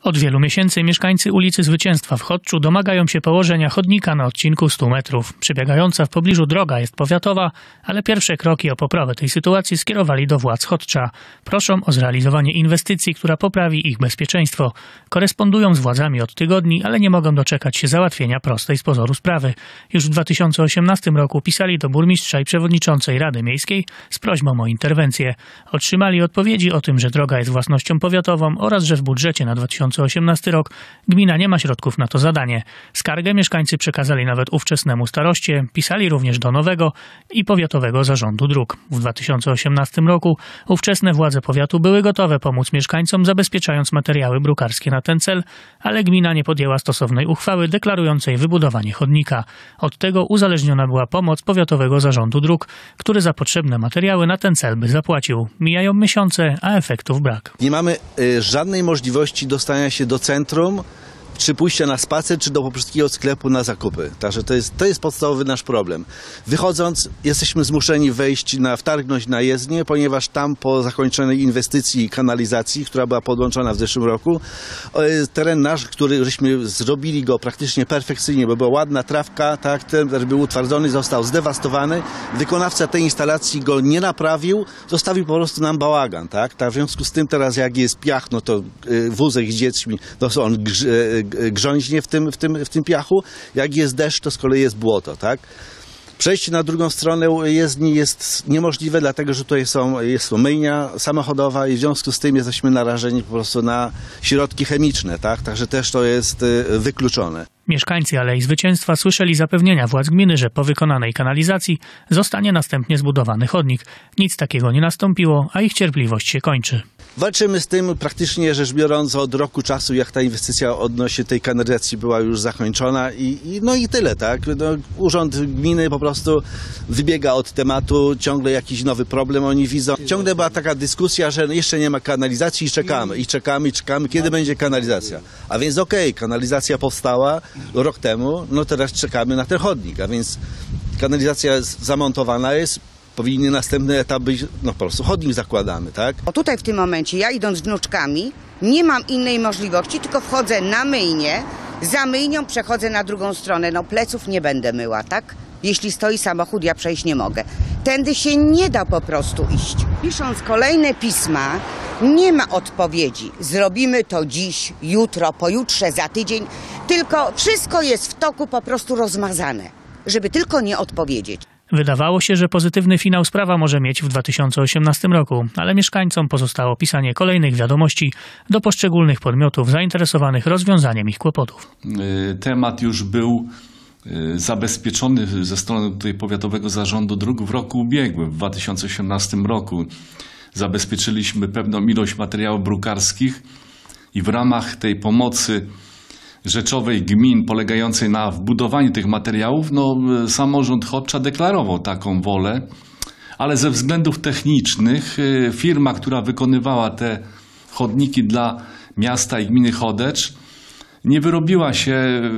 Od wielu miesięcy mieszkańcy ulicy Zwycięstwa w Chodczu domagają się położenia chodnika na odcinku 100 metrów. Przebiegająca w pobliżu droga jest powiatowa, ale pierwsze kroki o poprawę tej sytuacji skierowali do władz Chodcza. Proszą o zrealizowanie inwestycji, która poprawi ich bezpieczeństwo. Korespondują z władzami od tygodni, ale nie mogą doczekać się załatwienia prostej z pozoru sprawy. Już w 2018 roku pisali do burmistrza i przewodniczącej Rady Miejskiej z prośbą o interwencję. Otrzymali odpowiedzi o tym, że droga jest własnością powiatową oraz że w budżecie na 2018 rok gmina nie ma środków na to zadanie. Skargę mieszkańcy przekazali nawet ówczesnemu staroście, pisali również do nowego i powiatowego zarządu dróg. W 2018 roku ówczesne władze powiatu były gotowe pomóc mieszkańcom, zabezpieczając materiały brukarskie na ten cel, ale gmina nie podjęła stosownej uchwały deklarującej wybudowanie chodnika. Od tego uzależniona była pomoc powiatowego zarządu dróg, który za potrzebne materiały na ten cel by zapłacił. Mijają miesiące, a efektów brak. Nie mamy żadnej możliwości dostania się do centrum, czy pójścia na spacer, czy do pobliskiego sklepu na zakupy. Także to jest podstawowy nasz problem. Wychodząc, jesteśmy zmuszeni wtargnąć na jezdnię, ponieważ tam po zakończonej inwestycji kanalizacji, która była podłączona w zeszłym roku, teren nasz, który żeśmy zrobili go praktycznie perfekcyjnie, bo była ładna trawka, tak, teren, który był utwardzony, został zdewastowany. Wykonawca tej instalacji go nie naprawił, zostawił po prostu nam bałagan, tak. W związku z tym teraz jak jest piach, no to wózek z dziećmi, no to on grząźnie w tym piachu, jak jest deszcz, to z kolei jest błoto, tak? Przejście na drugą stronę jezdni jest niemożliwe, dlatego że tutaj jest myjnia samochodowa i w związku z tym jesteśmy narażeni po prostu na środki chemiczne, tak? Także też to jest wykluczone. Mieszkańcy Alei Zwycięstwa słyszeli zapewnienia władz gminy, że po wykonanej kanalizacji zostanie następnie zbudowany chodnik. Nic takiego nie nastąpiło, a ich cierpliwość się kończy. Walczymy z tym praktycznie rzecz biorąc od roku czasu, jak ta inwestycja odnośnie tej kanalizacji była już zakończona i tyle, tak? No, urząd gminy po prostu wybiega od tematu, ciągle jakiś nowy problem oni widzą. Ciągle była taka dyskusja, że jeszcze nie ma kanalizacji i czekamy, kiedy będzie kanalizacja. A więc kanalizacja powstała rok temu, no teraz czekamy na ten chodnik, a więc kanalizacja zamontowana jest, powinien następny etap być, no po prostu chodnik zakładamy, tak? Bo tutaj w tym momencie, ja idąc z wnuczkami, nie mam innej możliwości, tylko wchodzę na myjnię, za myjnią przechodzę na drugą stronę, no pleców nie będę myła, tak? Jeśli stoi samochód, ja przejść nie mogę. Tędy się nie da po prostu iść. Pisząc kolejne pisma, nie ma odpowiedzi. Zrobimy to dziś, jutro, pojutrze, za tydzień, tylko wszystko jest w toku po prostu rozmazane, żeby tylko nie odpowiedzieć. Wydawało się, że pozytywny finał sprawa może mieć w 2018 roku, ale mieszkańcom pozostało pisanie kolejnych wiadomości do poszczególnych podmiotów zainteresowanych rozwiązaniem ich kłopotów. Temat już był zabezpieczony ze strony tutaj Powiatowego Zarządu Dróg w roku ubiegłym, w 2018 roku. Zabezpieczyliśmy pewną ilość materiałów brukarskich i w ramach tej pomocy rzeczowej gmin polegającej na wbudowaniu tych materiałów, samorząd Chodcza deklarował taką wolę, ale ze względów technicznych firma, która wykonywała te chodniki dla miasta i gminy Chodecz, nie wyrobiła się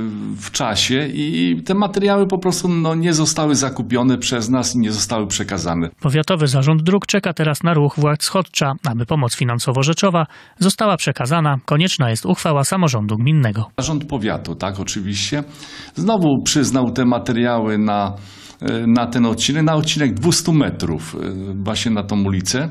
w czasie i te materiały po prostu nie zostały zakupione przez nas i nie zostały przekazane. Powiatowy Zarząd Dróg czeka teraz na ruch władz Chodcza. Aby pomoc finansowo-rzeczowa została przekazana, konieczna jest uchwała samorządu gminnego. Zarząd powiatu, tak oczywiście, znowu przyznał te materiały na ten odcinek, na odcinek 200 metrów właśnie na tą ulicę.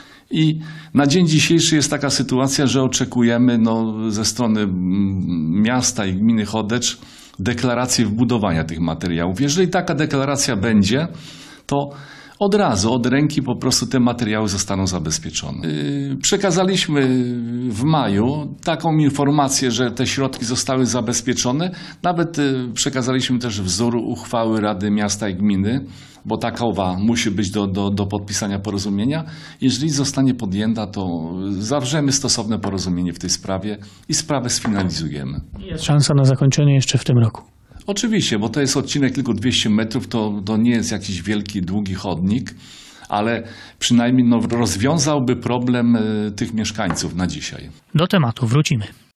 I na dzień dzisiejszy jest taka sytuacja, że oczekujemy ze strony miasta i gminy Chodecz deklaracji wbudowania tych materiałów. Jeżeli taka deklaracja będzie, to od razu, od ręki po prostu te materiały zostaną zabezpieczone. Przekazaliśmy w maju taką informację, że te środki zostały zabezpieczone. Nawet przekazaliśmy też wzór uchwały Rady Miasta i Gminy, bo takowa musi być do podpisania porozumienia. Jeżeli zostanie podjęta, to zawrzemy stosowne porozumienie w tej sprawie i sprawę sfinalizujemy. Jest szansa na zakończenie jeszcze w tym roku. Oczywiście, bo to jest odcinek tylko 200 metrów, to nie jest jakiś wielki, długi chodnik, ale przynajmniej rozwiązałby problem tych mieszkańców na dzisiaj. Do tematu wrócimy.